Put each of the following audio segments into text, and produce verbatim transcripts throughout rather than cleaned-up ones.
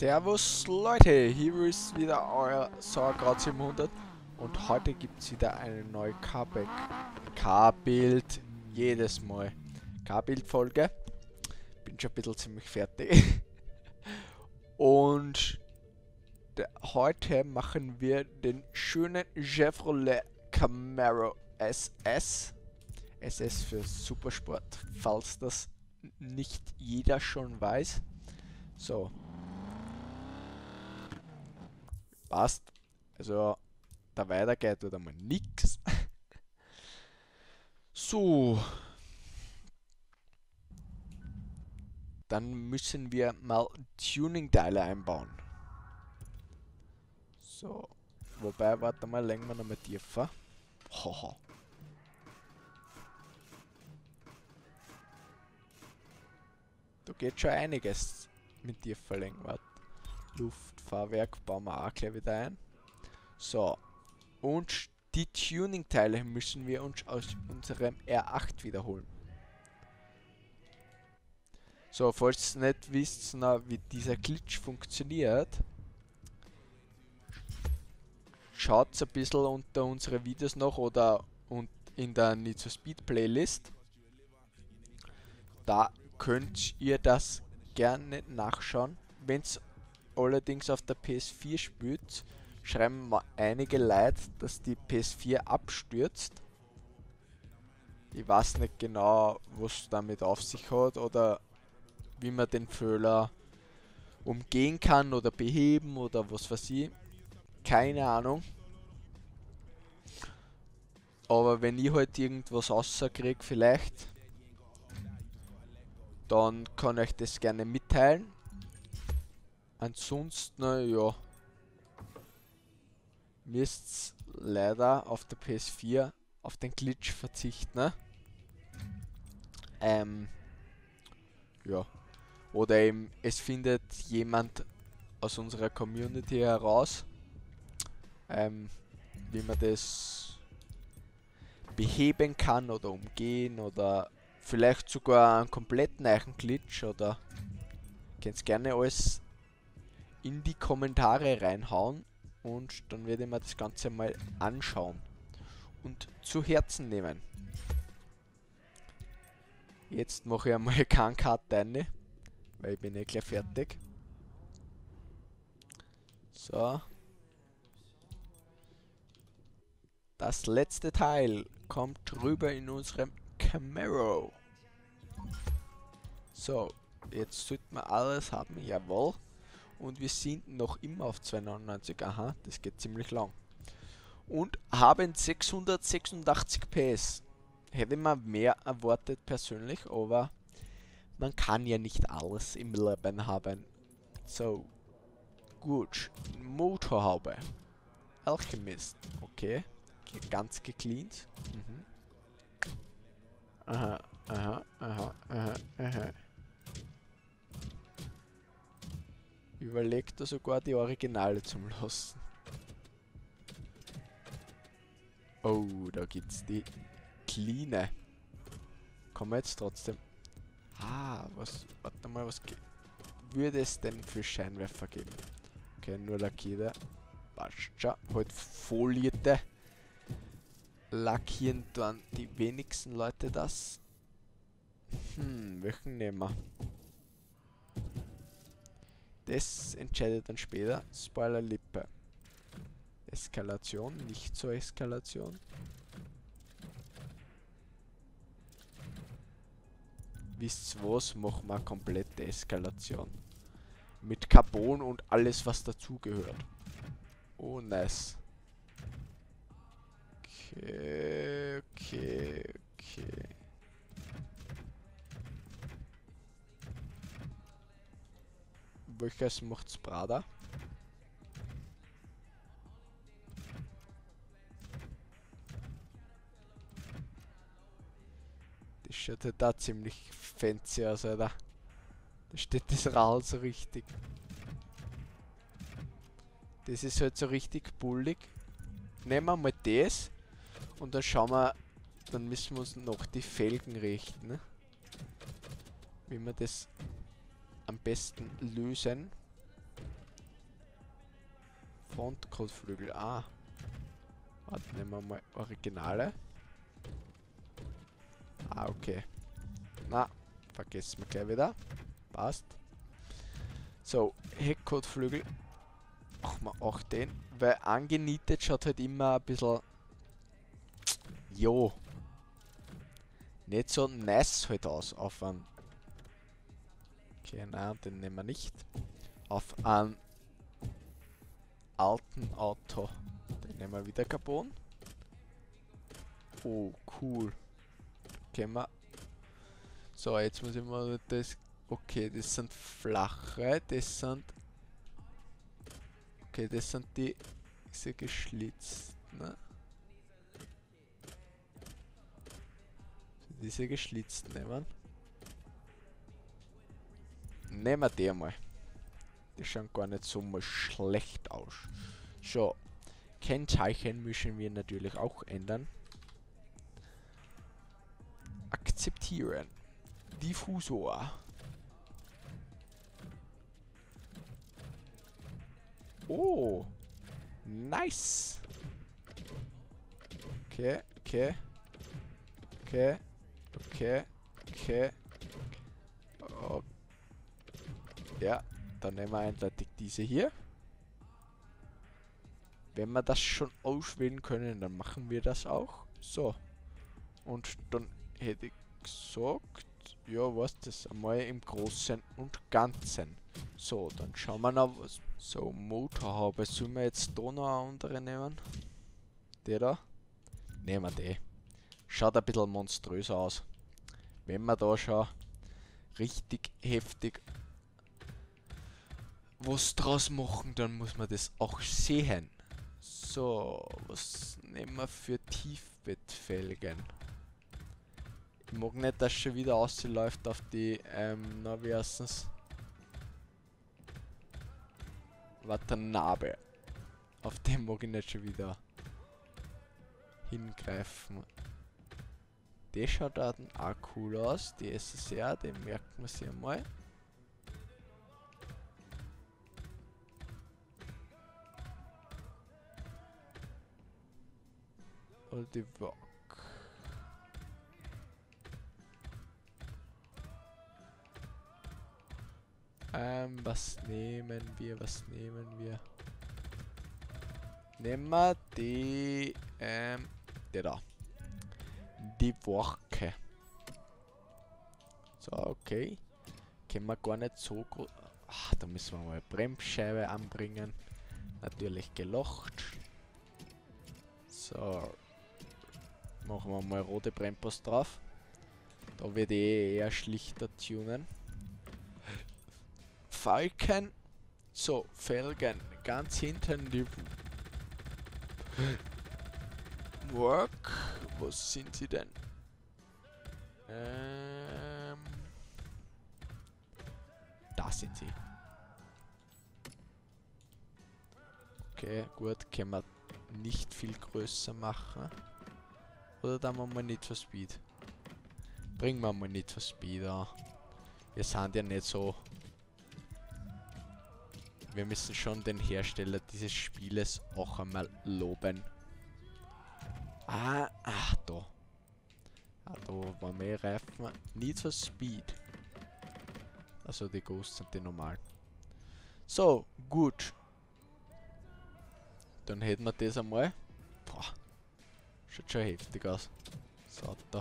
Servus Leute, hier ist wieder euer Sauerkraut siebenhundert und heute gibt es wieder eine neue K-Bild, jedes Mal K-Bild-Folge. Bin schon ein bisschen ziemlich fertig. Und heute machen wir den schönen Chevrolet Camaro S S. S S für Supersport, falls das nicht jeder schon weiß. So. Passt. Also, da weitergeht oder mal nix. So. Dann müssen wir mal Tuning-Teile einbauen. So. Wobei, warte mal, lenken wir noch mal tiefer. Haha. Da geht schon einiges mit tiefer lenken. Warte. Luftfahrwerk bauen wir auch gleich wieder ein. So. Und die Tuning-Teile müssen wir uns aus unserem R acht wiederholen. So, falls ihr nicht wisst, na, wie dieser Glitch funktioniert, schaut ein bisschen unter unsere Videos noch oder und in der Need for Speed Playlist. Da könnt ihr das gerne nachschauen. Wenn es allerdings auf der P S vier spielt, schreiben mal einige Leute, dass die P S vier abstürzt. Ich weiß nicht genau, was damit auf sich hat oder wie man den Fehler umgehen kann oder beheben oder was weiß ich. Keine Ahnung. Aber wenn ich halt irgendwas rauskriege vielleicht, dann kann ich das gerne mitteilen. Ansonsten, ja, müsst leider auf der P S vier auf den Glitch verzichten. Ne? Ähm, ja. Oder eben, es findet jemand aus unserer Community heraus, ähm, wie man das beheben kann oder umgehen oder vielleicht sogar einen kompletten neuen Glitch oder könnt gerne alles in die Kommentare reinhauen und dann werde ich mir das Ganze mal anschauen und zu Herzen nehmen. Jetzt mache ich einmal keinen Cut rein, weil ich bin eh gleich fertig. So. Das letzte Teil kommt rüber in unserem Camaro. So, jetzt sollten wir alles haben, jawohl. Und wir sind noch immer auf zweihundertneunundneunzig, aha, das geht ziemlich lang. Und haben sechshundertsechsundachtzig P S. Hätte ich mir mehr erwartet persönlich, aber man kann ja nicht alles im Leben haben. So, gut, Motorhaube. Alchemist, okay. Ganz gecleant. Mhm. Aha, aha, aha, aha, aha. Überlegt er sogar die Originale zum Lassen. Oh, da gibt's die Cleane. Kommen wir jetzt trotzdem. Ah, was. Warte mal, was würde es denn für Scheinwerfer geben? Okay, nur lackierte. Passt schon. Halt folierte. Lackieren dann die wenigsten Leute das. Hm, welchen nehmen wir? Das entscheidet dann später. Spoilerlippe. Eskalation, nicht zur Eskalation. Wisst ihr was? Machen wir komplette Eskalation. Mit Carbon und alles, was dazugehört. Oh, nice. Okay, okay, okay. Welches macht's Prada? Das schaut halt da ziemlich fancy aus, Alter. Da steht das Rad so richtig. Das ist halt so richtig bullig. Nehmen wir mal das. Und dann schauen wir, dann müssen wir uns noch die Felgen richten. Ne? Wie wir das am besten lösen. Frontkotflügel. Ah. Warte, nehmen wir mal Originale. Ah, okay. Na, vergessen wir gleich wieder. Passt. So, Heckkotflügel. Machen wir auch den. Weil angenietet schaut halt immer ein bisschen. Jo. Nicht so nice halt aus. Auf einen. Okay, nein, den nehmen wir nicht. Auf einen alten Auto. Den nehmen wir wieder Carbon. Oh, cool. Können wir. So, jetzt muss ich mal das. Okay, das sind flache, das sind. Okay, das sind die. Diese geschlitzt, ne? Diese geschlitzt nehmen. Nehmen wir die mal. Die schauen gar nicht so mal schlecht aus. So. Kennzeichen müssen wir natürlich auch ändern. Akzeptieren. Diffusor. Oh. Nice. Okay, okay. Okay. Okay. Okay. Oh. Ja, dann nehmen wir eindeutig diese hier. Wenn wir das schon auswählen können, dann machen wir das auch. So. Und dann hätte ich gesagt, ja, was das einmal im Großen und Ganzen. So, dann schauen wir noch was. So, Motorhaube. Sollen wir jetzt da noch eine andere nehmen? Der da? Nehmen wir die. Schaut ein bisschen monströs aus. Wenn wir da schon richtig heftig was draus machen, dann muss man das auch sehen. So, was nehmen wir für Tiefbettfelgen? Ich mag nicht, dass schon wieder ausläuft auf die, ähm, na wie heißen's? Watanabe. Auf dem mag ich nicht schon wieder hingreifen. Der schaut da auch cool aus, die S S R, den merken wir sich einmal. Oder die Vogue. Ähm, was nehmen wir, was nehmen wir? Nehmen wir die, ähm, der da. Die Worke. So, okay. Können wir gar nicht so gut. Ach, da müssen wir mal Bremsscheibe anbringen. Natürlich gelocht. So. Machen wir mal rote Bremspost drauf. Da wird eh eher schlichter tunen. Falken. So, Felgen. Ganz hinten die Work. Wo sind sie denn? Ähm, da sind sie. Okay, gut. Können wir nicht viel größer machen. Oder dann machen wir nicht für Speed. Bringen wir mal nicht für Speed an. Wir sind ja nicht so. Wir müssen schon den Hersteller dieses Spieles auch einmal loben. Ah, ach, da. Ah, da waren mehr Reifen. Need for Speed. Also die Ghosts sind die normal. So, gut. Dann hätten wir das einmal. Boah. Schaut schon heftig aus. So, da.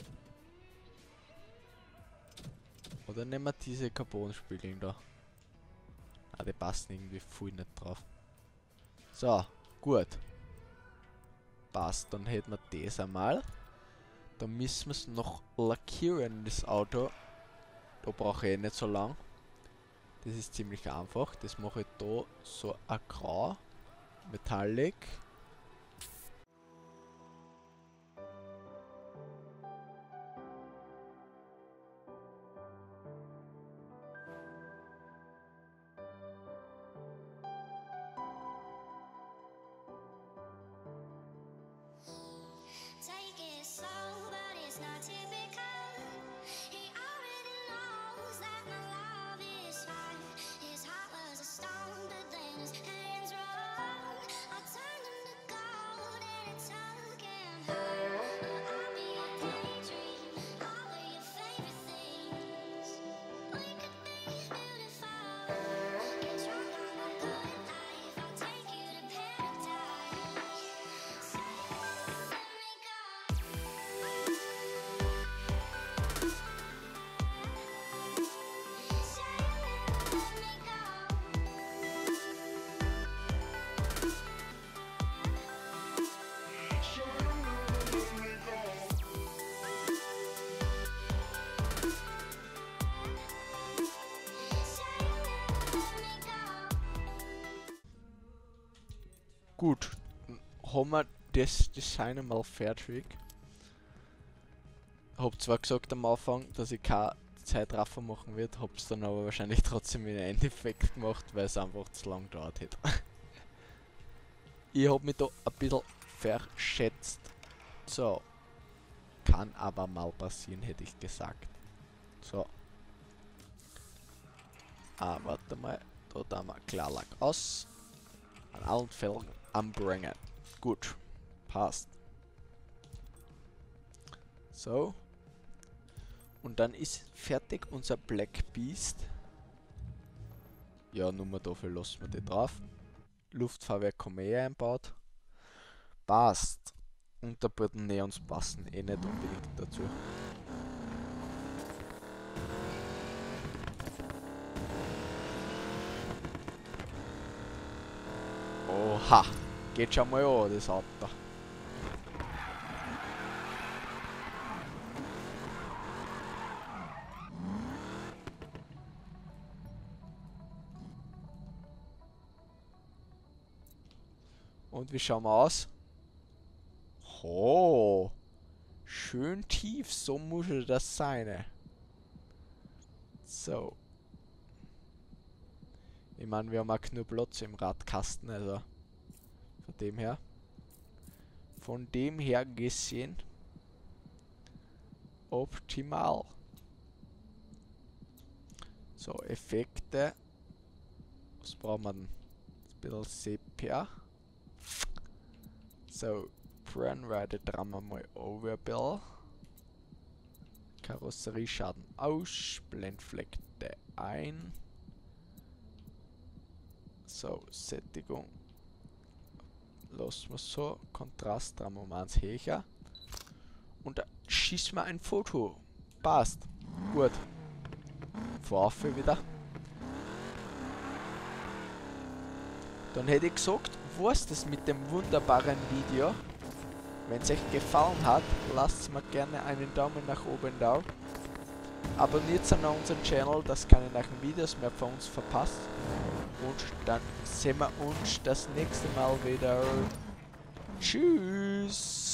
Oder nehmen wir diese Carbon-Spiegeln da. Ah, die passen irgendwie voll nicht drauf. So, gut. Passt, dann hätten wir das einmal. Dann müssen wir es noch lackieren, das Auto. Da brauche ich eh nicht so lang. Das ist ziemlich einfach. Das mache ich da so ein Grau. Metallic. haben wir das Design mal fertig. Hab zwar gesagt am Anfang, dass ich keine Zeitraffer machen wird, hab's dann aber wahrscheinlich trotzdem in Endeffekt gemacht, weil es einfach zu lang dauert hätte. Ich hab mich da ein bisschen verschätzt. So. Kann aber mal passieren, hätte ich gesagt. So. Ah, warte mal. Da tun wir Klarlack aus. An allen Fällen anbringen. Gut. Passt. So. Und dann ist fertig unser Black Beast. Ja, nur dafür lassen wir die drauf. Luftfahrwerk haben wir eh einbaut. Passt. Unterboden Neons passen eh nicht unbedingt dazu. Oha! Geht schon mal an, das Auto. Und wie schauen wir aus? Oh, schön tief, so muss das sein. So. Ich meine, wir haben auch genug Platz im Radkasten, also von dem her. Von dem her gesehen optimal. So, Effekte. Was brauchen wir denn? Ein bisschen Sepia. So, Brandride drehen wir mal over ein bisschen. Karosserieschaden aus, Blendfleckte ein. So, Sättigung. Lassen wir so. Kontrast drehen wir mal ans Hecher. Und da schießen wir ein Foto. Passt. Gut. Vorfe wieder. Dann hätte ich gesagt, war's das mit dem wunderbaren Video. Wenn es euch gefallen hat, lasst mir gerne einen Daumen nach oben da. Abonniert an unseren Channel, dass keine neuen Videos mehr von uns verpasst. Und dann sehen wir uns das nächste Mal wieder. Tschüss!